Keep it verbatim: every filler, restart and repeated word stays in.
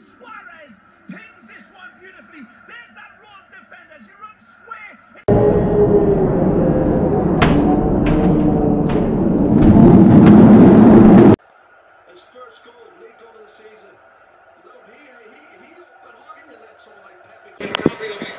Suarez pings this one beautifully. There's that row of defenders. You run square. His first goal, late goal of the season. Look, he, he, he, but how can you let someone like Pepe